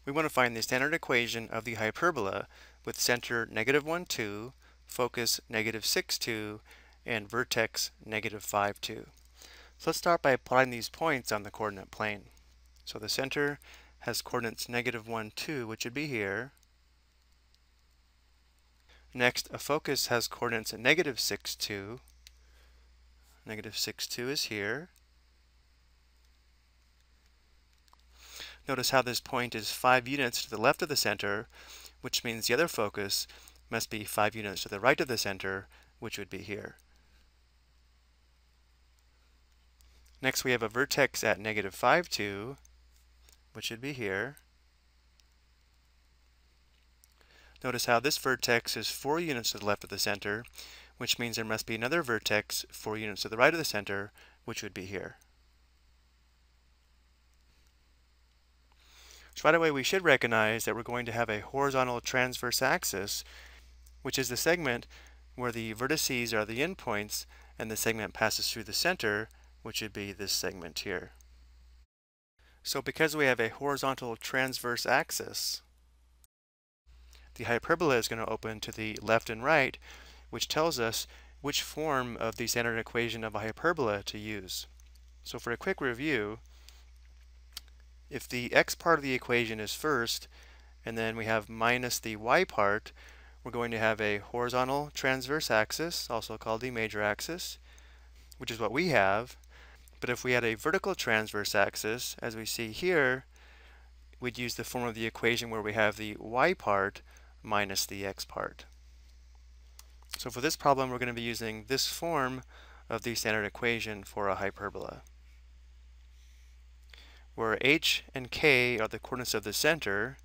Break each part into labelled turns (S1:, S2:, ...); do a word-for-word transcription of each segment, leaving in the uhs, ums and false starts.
S1: We want to find the standard equation of the hyperbola with center negative one, two, focus negative six, two, and vertex negative five, two. So let's start by plotting these points on the coordinate plane. So the center has coordinates negative one, two, which would be here. Next, a focus has coordinates at negative six, two. Negative six, two is here. Notice how this point is five units to the left of the center, which means the other focus must be five units to the right of the center, which would be here. Next, we have a vertex at negative five, two, which should be here. Notice how this vertex is four units to the left of the center, which means there must be another vertex four units to the right of the center, which would be here. So right away we should recognize that we're going to have a horizontal transverse axis, which is the segment where the vertices are the endpoints and the segment passes through the center, which would be this segment here. So because we have a horizontal transverse axis, the hyperbola is going to open to the left and right, which tells us which form of the standard equation of a hyperbola to use. So for a quick review, if the x part of the equation is first, and then we have minus the y part, we're going to have a horizontal transverse axis, also called the major axis, which is what we have. But if we had a vertical transverse axis, as we see here, we'd use the form of the equation where we have the y part minus the x part. So for this problem, we're going to be using this form of the standard equation for a hyperbola, where h and k are the coordinates of the center.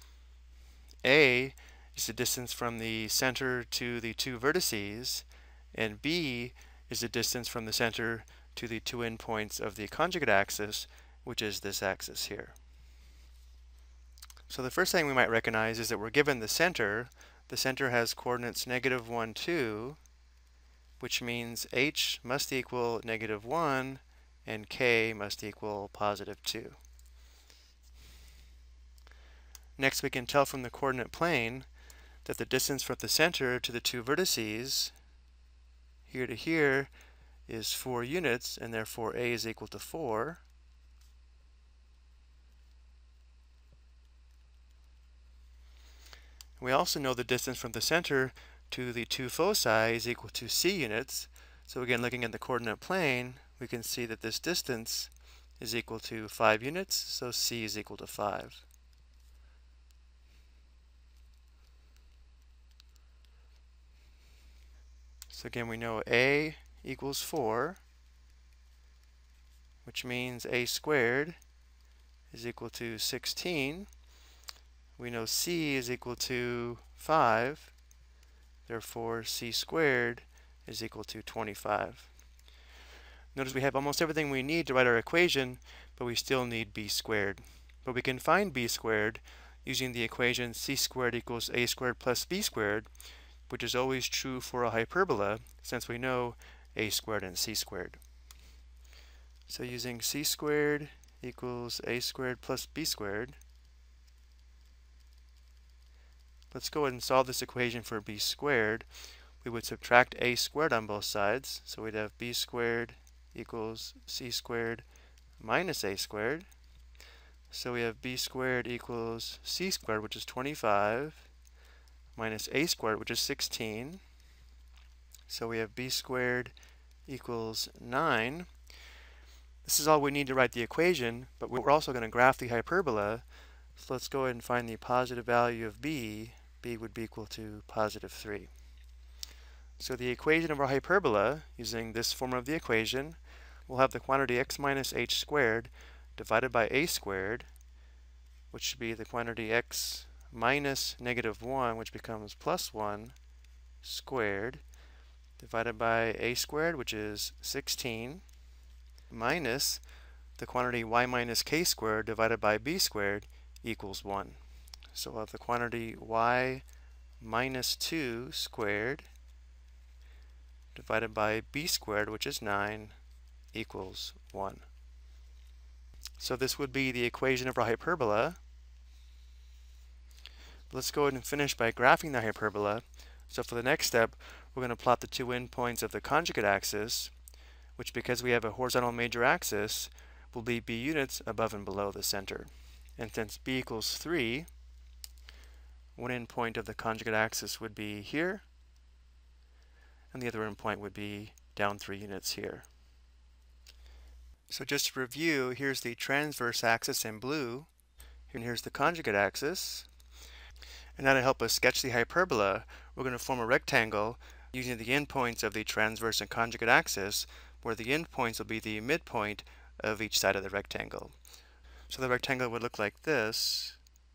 S1: A is the distance from the center to the two vertices, and b is the distance from the center to the two endpoints of the conjugate axis, which is this axis here. So the first thing we might recognize is that we're given the center. The center has coordinates negative one, two, which means h must equal negative one, and k must equal positive two. Next, we can tell from the coordinate plane that the distance from the center to the two vertices, here to here, is four units, and therefore a is equal to four. We also know the distance from the center to the two foci is equal to c units. So again, looking at the coordinate plane, we can see that this distance is equal to five units, so c is equal to five. So again, we know a equals four, which means a squared is equal to sixteen. We know c is equal to five, therefore c squared is equal to twenty-five. Notice we have almost everything we need to write our equation, but we still need b squared. But we can find b squared using the equation c squared equals a squared plus b squared, which is always true for a hyperbola, since we know a squared and c squared. So using c squared equals a squared plus b squared, let's go ahead and solve this equation for b squared. We would subtract a squared on both sides, so we'd have b squared equals c squared minus a squared. So we have b squared equals c squared, which is twenty-five, minus a squared, which is sixteen. So we have b squared equals nine. This is all we need to write the equation, but we're also going to graph the hyperbola. So let's go ahead and find the positive value of b. b would be equal to positive three. So the equation of our hyperbola, using this form of the equation, we'll have the quantity x minus h squared divided by a squared, which should be the quantity x minus negative one, which becomes plus one squared, divided by a squared, which is sixteen, minus the quantity y minus k squared divided by b squared equals one. So we'll have the quantity y minus two squared divided by b squared, which is nine, equals one. So this would be the equation of our hyperbola. Let's go ahead and finish by graphing the hyperbola. So for the next step, we're going to plot the two endpoints of the conjugate axis, which, because we have a horizontal major axis, will be b units above and below the center. And since b equals three, one endpoint of the conjugate axis would be here, and the other endpoint would be down three units here. So just to review, here's the transverse axis in blue, and here's the conjugate axis. And now to help us sketch the hyperbola, we're going to form a rectangle using the endpoints of the transverse and conjugate axis, where the endpoints will be the midpoint of each side of the rectangle. So the rectangle would look like this.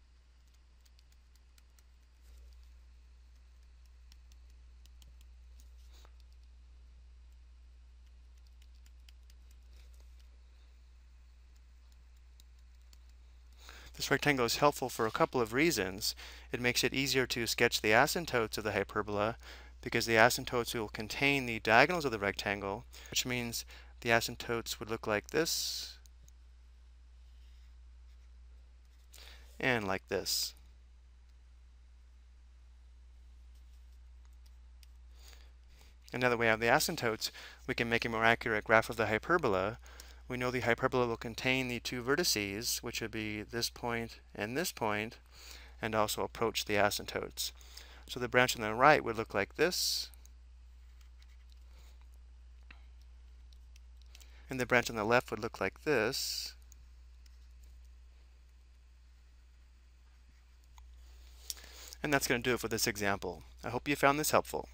S1: This rectangle is helpful for a couple of reasons. It makes it easier to sketch the asymptotes of the hyperbola because the asymptotes will contain the diagonals of the rectangle, which means the asymptotes would look like this and like this. And now that we have the asymptotes, we can make a more accurate graph of the hyperbola. We know the hyperbola will contain the two vertices, which would be this point and this point, and also approach the asymptotes. So the branch on the right would look like this, and the branch on the left would look like this. And that's going to do it for this example. I hope you found this helpful.